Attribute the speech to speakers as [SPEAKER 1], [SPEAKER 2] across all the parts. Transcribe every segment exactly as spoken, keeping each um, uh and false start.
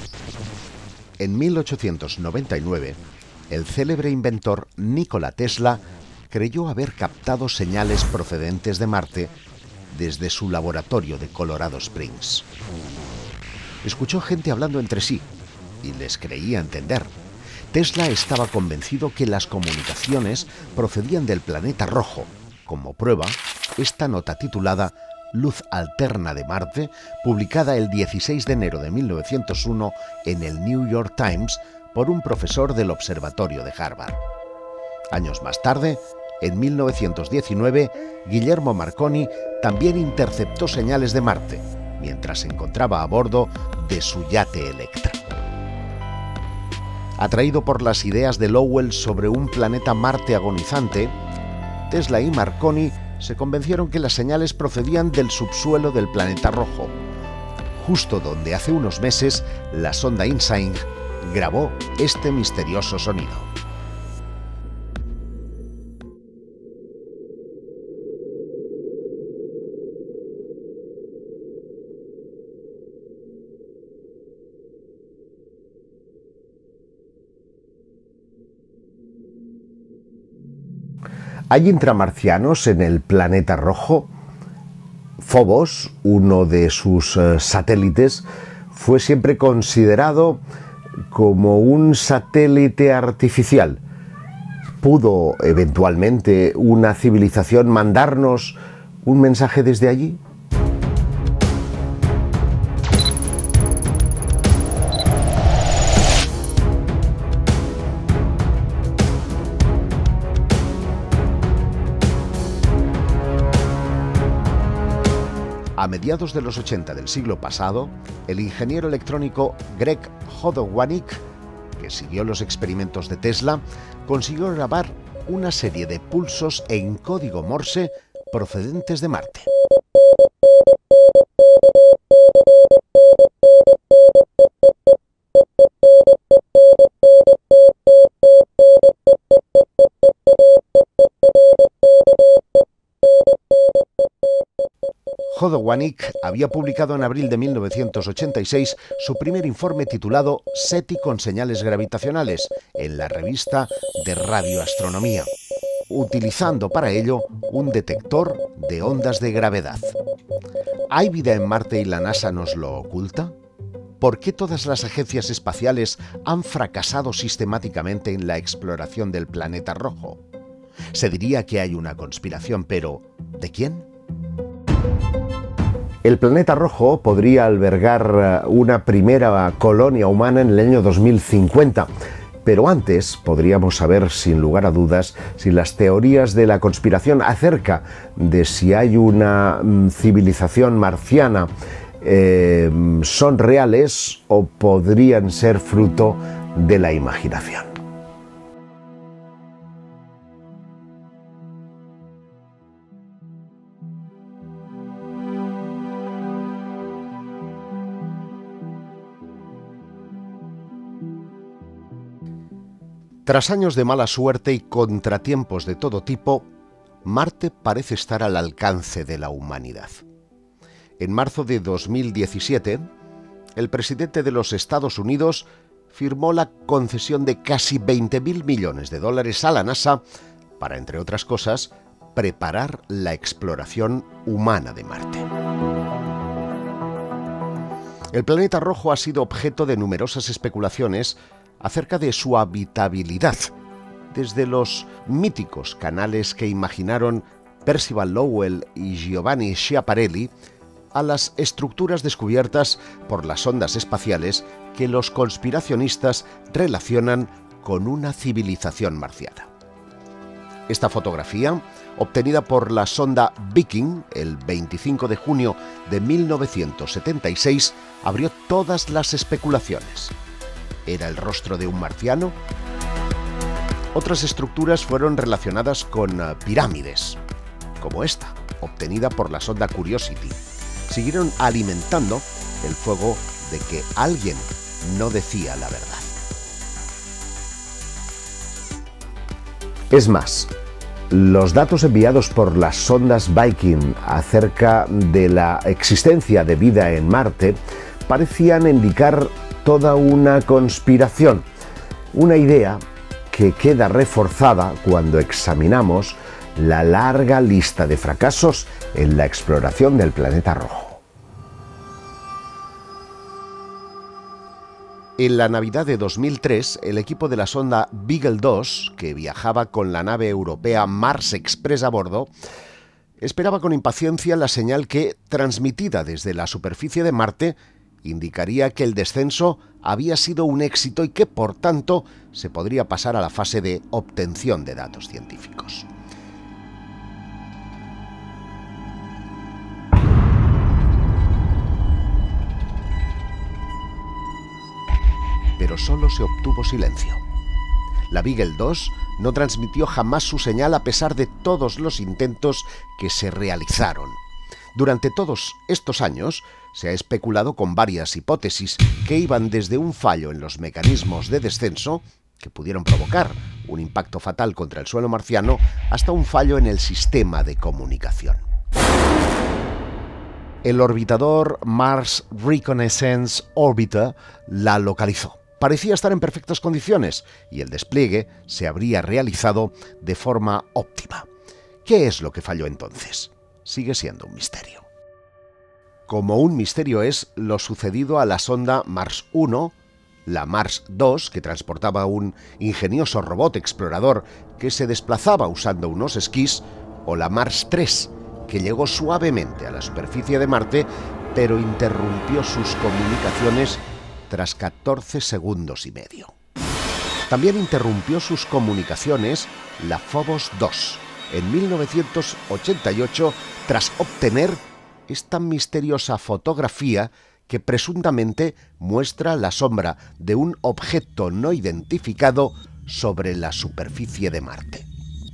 [SPEAKER 1] En mil ochocientos noventa y nueve, el célebre inventor Nikola Tesla creyó haber captado señales procedentes de Marte desde su laboratorio de Colorado Springs. Escuchó gente hablando entre sí y les creía entender. Tesla estaba convencido que las comunicaciones procedían del planeta rojo. Como prueba, esta nota titulada Luz Alterna de Marte, publicada el dieciséis de enero de mil novecientos uno en el New York Times por un profesor del Observatorio de Harvard. Años más tarde, en mil novecientos diecinueve, Guillermo Marconi también interceptó señales de Marte, mientras se encontraba a bordo de su yate Electra. Atraído por las ideas de Lowell sobre un planeta Marte agonizante, Tesla y Marconi se convencieron que las señales procedían del subsuelo del planeta rojo, justo donde hace unos meses la sonda InSight grabó este misterioso sonido. ¿Hay intramarcianos en el planeta rojo? Phobos, uno de sus uh, satélites, fue siempre considerado como un satélite artificial. ¿Pudo eventualmente una civilización mandarnos un mensaje desde allí? A mediados de los ochenta del siglo pasado, el ingeniero electrónico Greg Hodowanic, que siguió los experimentos de Tesla, consiguió grabar una serie de pulsos en código Morse procedentes de Marte. Hodowanic había publicado en abril de mil novecientos ochenta y seis su primer informe titulado SETI con señales gravitacionales en la revista de radioastronomía, utilizando para ello un detector de ondas de gravedad. ¿Hay vida en Marte y la NASA nos lo oculta? ¿Por qué todas las agencias espaciales han fracasado sistemáticamente en la exploración del planeta rojo? Se diría que hay una conspiración, pero ¿de quién? El planeta rojo podría albergar una primera colonia humana en el año dos mil cincuenta, pero antes podríamos saber sin lugar a dudas si las teorías de la conspiración acerca de si hay una civilización marciana eh, son reales o podrían ser fruto de la imaginación. Tras años de mala suerte y contratiempos de todo tipo, Marte parece estar al alcance de la humanidad. En marzo de dos mil diecisiete, el presidente de los Estados Unidos firmó la concesión de casi veinte mil millones de dólares a la NASA para, entre otras cosas, preparar la exploración humana de Marte. El planeta rojo ha sido objeto de numerosas especulaciones acerca de su habitabilidad, desde los míticos canales que imaginaron Percival Lowell y Giovanni Schiaparelli a las estructuras descubiertas por las sondas espaciales que los conspiracionistas relacionan con una civilización marciana. Esta fotografía, obtenida por la sonda Viking el veinticinco de junio de mil novecientos setenta y seis, abrió todas las especulaciones. ¿Era el rostro de un marciano? Otras estructuras fueron relacionadas con uh, pirámides, como esta, obtenida por la sonda Curiosity. Siguieron alimentando el fuego de que alguien no decía la verdad. Es más, los datos enviados por las sondas Viking acerca de la existencia de vida en Marte parecían indicar toda una conspiración, una idea que queda reforzada cuando examinamos la larga lista de fracasos en la exploración del planeta rojo. En la Navidad de dos mil tres, el equipo de la sonda Beagle dos, que viajaba con la nave europea Mars Express a bordo, esperaba con impaciencia la señal que, transmitida desde la superficie de Marte, indicaría que el descenso había sido un éxito y que, por tanto, se podría pasar a la fase de obtención de datos científicos. Pero solo se obtuvo silencio. La Beagle dos no transmitió jamás su señal a pesar de todos los intentos que se realizaron. Durante todos estos años se ha especulado con varias hipótesis que iban desde un fallo en los mecanismos de descenso, que pudieron provocar un impacto fatal contra el suelo marciano, hasta un fallo en el sistema de comunicación. El orbitador Mars Reconnaissance Orbiter la localizó. Parecía estar en perfectas condiciones y el despliegue se habría realizado de forma óptima. ¿Qué es lo que falló entonces? Sigue siendo un misterio. Como un misterio es lo sucedido a la sonda Mars uno, la Mars dos, que transportaba un ingenioso robot explorador que se desplazaba usando unos esquís, o la Mars tres, que llegó suavemente a la superficie de Marte, pero interrumpió sus comunicaciones tras catorce segundos y medio. También interrumpió sus comunicaciones la Phobos dos en mil novecientos ochenta y ocho tras obtener esta misteriosa fotografía que presuntamente muestra la sombra de un objeto no identificado sobre la superficie de Marte.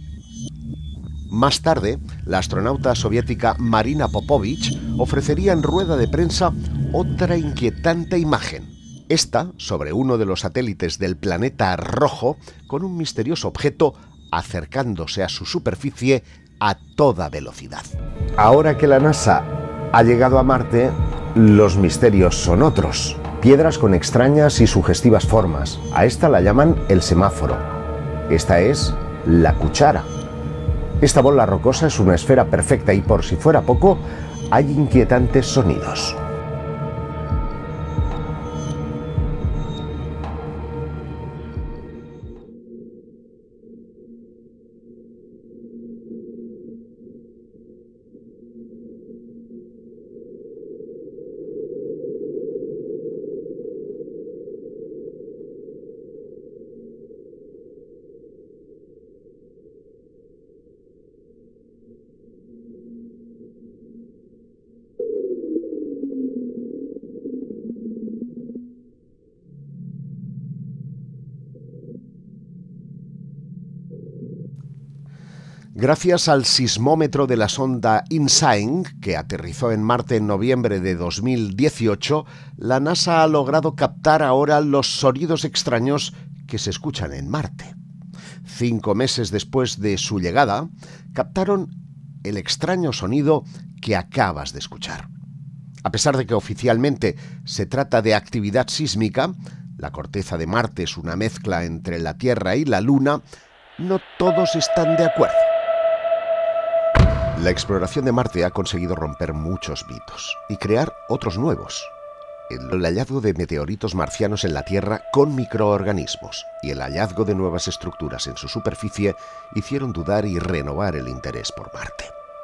[SPEAKER 1] Más tarde, la astronauta soviética Marina Popovich ofrecería en rueda de prensa otra inquietante imagen. Esta sobre uno de los satélites del planeta rojo, con un misterioso objeto acercándose a su superficie a toda velocidad. Ahora que la NASA ha llegado a Marte, los misterios son otros. Piedras con extrañas y sugestivas formas. A esta la llaman el semáforo. Esta es la cuchara. Esta bola rocosa es una esfera perfecta y, por si fuera poco, hay inquietantes sonidos. Gracias al sismómetro de la sonda InSight, que aterrizó en Marte en noviembre de dos mil dieciocho, la NASA ha logrado captar ahora los sonidos extraños que se escuchan en Marte. Cinco meses después de su llegada, captaron el extraño sonido que acabas de escuchar. A pesar de que oficialmente se trata de actividad sísmica, la corteza de Marte es una mezcla entre la Tierra y la Luna, no todos están de acuerdo. La exploración de Marte ha conseguido romper muchos mitos y crear otros nuevos. El hallazgo de meteoritos marcianos en la Tierra con microorganismos y el hallazgo de nuevas estructuras en su superficie hicieron dudar y renovar el interés por Marte.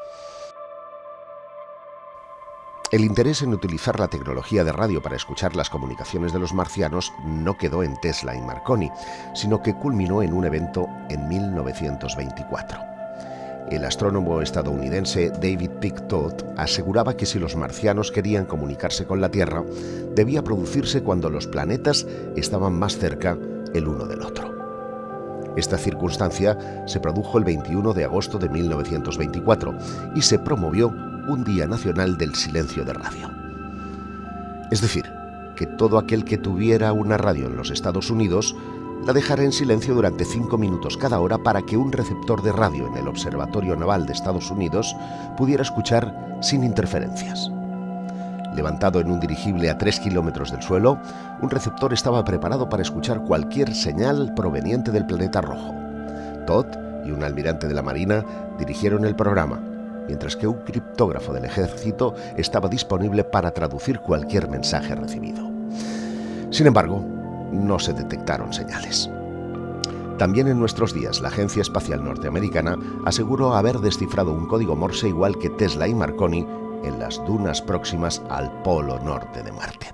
[SPEAKER 1] El interés en utilizar la tecnología de radio para escuchar las comunicaciones de los marcianos no quedó en Tesla y Marconi, sino que culminó en un evento en mil novecientos veinticuatro. El astrónomo estadounidense David Peake Todd aseguraba que si los marcianos querían comunicarse con la Tierra, debía producirse cuando los planetas estaban más cerca el uno del otro. Esta circunstancia se produjo el veintiuno de agosto de mil novecientos veinticuatro y se promovió un Día Nacional del Silencio de Radio. Es decir, que todo aquel que tuviera una radio en los Estados Unidos la dejara en silencio durante cinco minutos cada hora para que un receptor de radio en el Observatorio Naval de Estados Unidos pudiera escuchar sin interferencias. Levantado en un dirigible a tres kilómetros del suelo, un receptor estaba preparado para escuchar cualquier señal proveniente del planeta rojo. Todd y un almirante de la Marina dirigieron el programa, mientras que un criptógrafo del ejército estaba disponible para traducir cualquier mensaje recibido. Sin embargo, no se detectaron señales. También en nuestros días, la Agencia Espacial Norteamericana aseguró haber descifrado un código Morse igual que Tesla y Marconi en las dunas próximas al polo norte de Marte.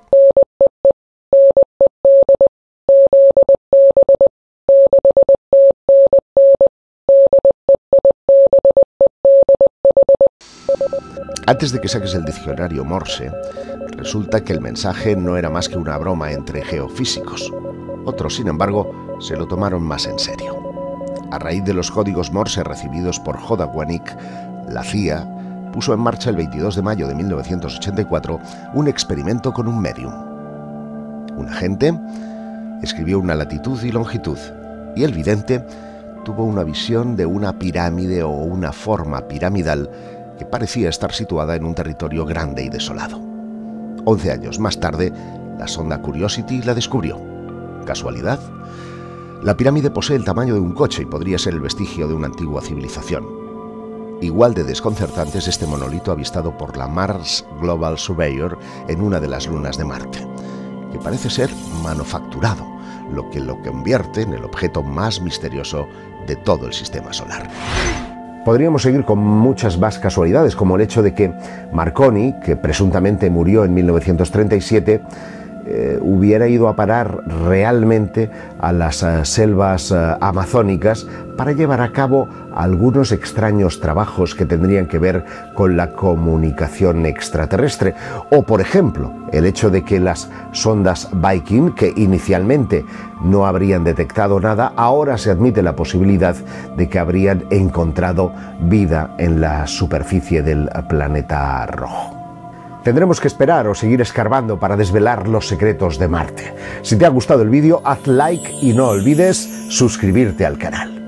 [SPEAKER 1] Antes de que saques el diccionario Morse, resulta que el mensaje no era más que una broma entre geofísicos. Otros, sin embargo, se lo tomaron más en serio. A raíz de los códigos Morse recibidos por Hoda Wanik, la C I A puso en marcha el veintidós de mayo de mil novecientos ochenta y cuatro un experimento con un medium. Un agente escribió una latitud y longitud, y el vidente tuvo una visión de una pirámide o una forma piramidal que parecía estar situada en un territorio grande y desolado. Once años más tarde, la sonda Curiosity la descubrió. ¿Casualidad? La pirámide posee el tamaño de un coche y podría ser el vestigio de una antigua civilización. Igual de desconcertante es este monolito avistado por la Mars Global Surveyor en una de las lunas de Marte, que parece ser manufacturado, lo que lo convierte en el objeto más misterioso de todo el sistema solar. Podríamos seguir con muchas más casualidades, como el hecho de que Marconi, que presuntamente murió en mil novecientos treinta y siete, eh, hubiera ido a parar realmente a las uh, selvas uh, amazónicas para llevar a cabo algunos extraños trabajos que tendrían que ver con la comunicación extraterrestre. O, por ejemplo, el hecho de que las sondas Viking, que inicialmente no habrían detectado nada, ahora se admite la posibilidad de que habrían encontrado vida en la superficie del planeta rojo. Tendremos que esperar o seguir escarbando para desvelar los secretos de Marte. Si te ha gustado el vídeo, haz like y no olvides suscribirte al canal.